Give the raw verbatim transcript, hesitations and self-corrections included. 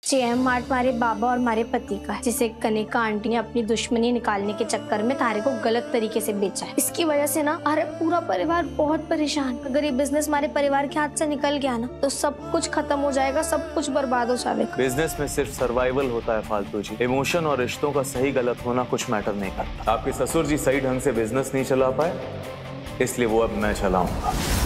JM mart हमारे बाबा और हमारे पति का है, जिसे कनिका आंटी ने अपनी दुश्मनी निकालने के चक्कर में तारे को गलत तरीके से बेचा है। इसकी वजह से ना हमारा पूरा परिवार बहुत परेशान। अगर ये बिजनेस हमारे परिवार के हाथ से निकल गया ना तो सब कुछ खत्म हो जाएगा, सब कुछ बर्बाद हो जाएगा। बिजनेस में सिर्फ सर्वाइवल होता है फालतू जी। इमोशन और रिश्तों का सही गलत होना कुछ मैटर नहीं करता। आपके ससुर जी सही ढंग से बिजनेस नहीं चला पाए, इसलिए वो अब मैं चलाऊंगा।